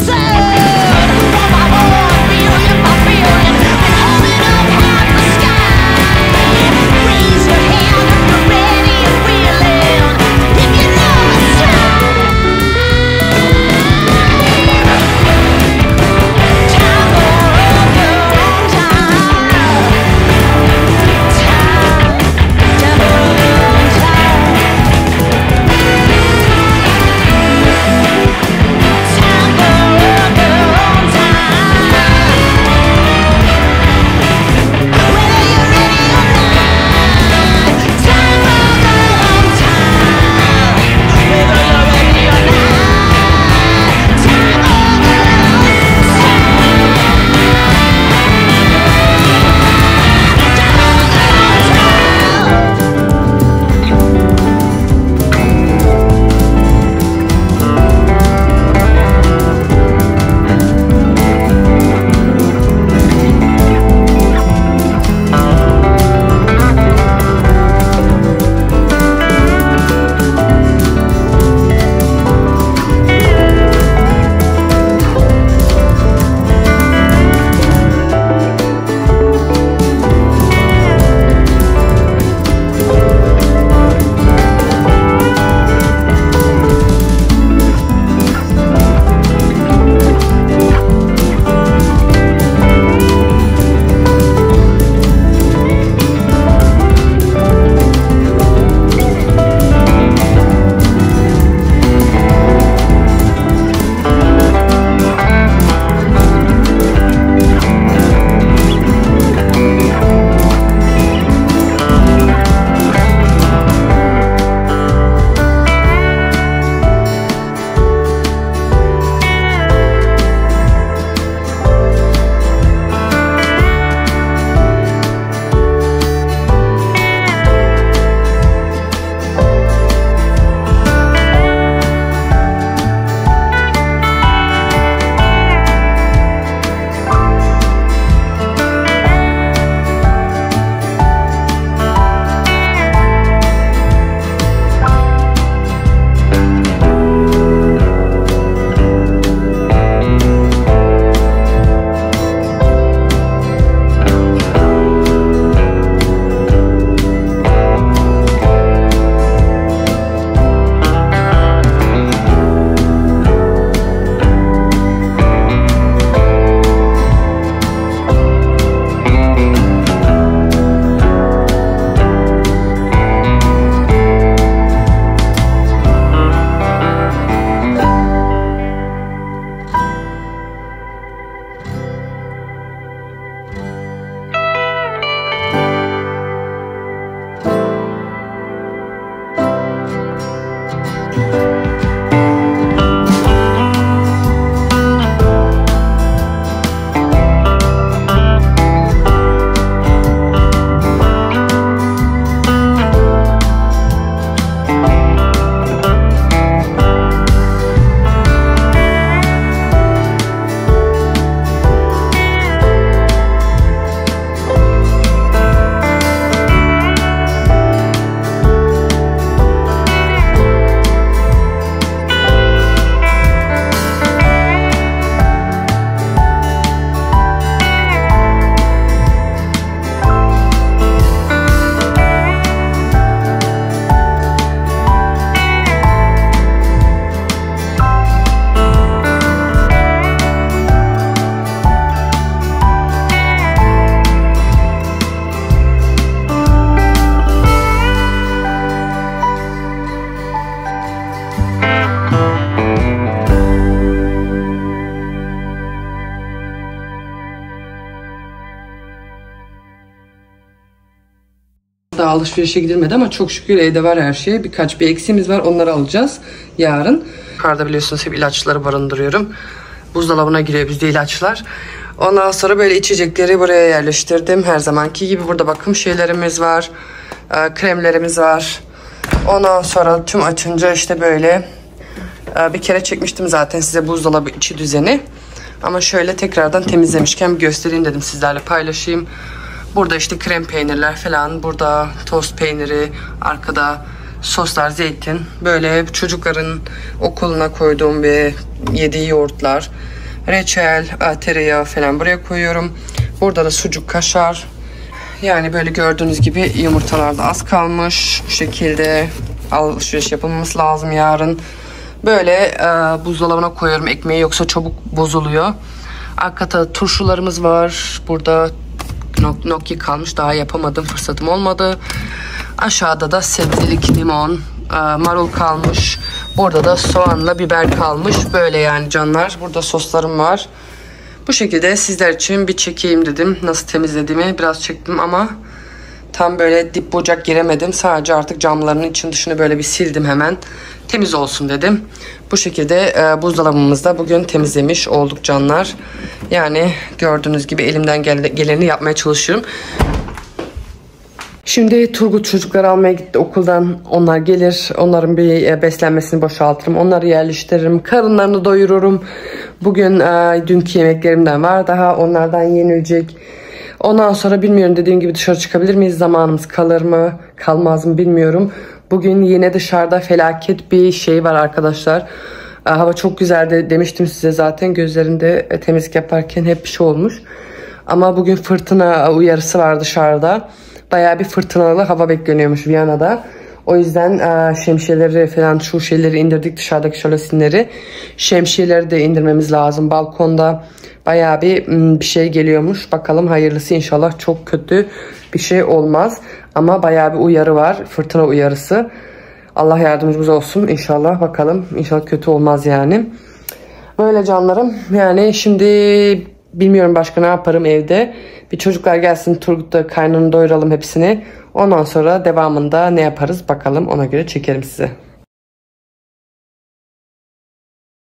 Daha alışverişe gidilmedi ama çok şükür evde var her şey. Bir eksiğimiz var, onları alacağız yarın. Yukarıda biliyorsunuz hep ilaçları barındırıyorum. Buzdolabına giriyor bizde ilaçlar. Ondan sonra böyle içecekleri buraya yerleştirdim. Her zamanki gibi burada bakım şeylerimiz var. Kremlerimiz var. Ondan sonra tüm açınca işte böyle bir kere çekmiştim zaten size buzdolabı içi düzeni. Ama şöyle tekrardan temizlemişken bir göstereyim dedim, sizlerle paylaşayım. Burada işte krem peynirler falan, burada tost peyniri, arkada soslar, zeytin, böyle çocukların okuluna koyduğum ve yediği yoğurtlar. Reçel, tereyağı falan buraya koyuyorum. Burada da sucuk, kaşar. Yani böyle gördüğünüz gibi yumurtalar da az kalmış. Bu şekilde alışveriş yapılması lazım yarın. Böyle buzdolabına koyuyorum ekmeği, yoksa çabuk bozuluyor. Arkada turşularımız var. Burada gnocchi kalmış, daha yapamadım, fırsatım olmadı. Aşağıda da sebzelik limon, marul kalmış. Burada da soğanla biber kalmış. Böyle yani canlar. Burada soslarım var. Bu şekilde sizler için bir çekeyim dedim. Nasıl temizlediğimi biraz çektim ama tam böyle dip bucak giremedim. Sadece artık camlarının için dışını böyle bir sildim hemen. Temiz olsun dedim. Bu şekilde buzdolabımızda bugün temizlemiş olduk canlar. Yani gördüğünüz gibi elimden geleni yapmaya çalışıyorum. Şimdi Turgut çocukları almaya gitti okuldan. Onlar gelir. Onların bir beslenmesini boşaltırım. Onları yerleştiririm. Karınlarını doyururum. Bugün dünkü yemeklerimden var. Daha onlardan yenilecek. Ondan sonra bilmiyorum, dediğim gibi dışarı çıkabilir miyiz? Zamanımız kalır mı? Kalmaz mı bilmiyorum. Bugün yine dışarıda felaket bir şey var arkadaşlar. Hava çok güzeldi demiştim size zaten. Gözlerinde temizlik yaparken hep bir şey olmuş. Ama bugün fırtına uyarısı var dışarıda. Bayağı bir fırtınalı hava bekleniyormuş Viyana'da. O yüzden şemsiyeleri falan, şu şeyleri indirdik, dışarıdaki şölesinleri. Şemsiyeleri de indirmemiz lazım. Balkonda bayağı bir şey geliyormuş. Bakalım hayırlısı, inşallah çok kötü bir şey olmaz. Ama bayağı bir uyarı var. Fırtına uyarısı. Allah yardımcımız olsun inşallah, bakalım. İnşallah kötü olmaz yani. Böyle canlarım. Yani şimdi bilmiyorum başka ne yaparım evde. Bir çocuklar gelsin, Turgut'ta karnını doyuralım hepsini. Ondan sonra devamında ne yaparız bakalım, ona göre çekerim size.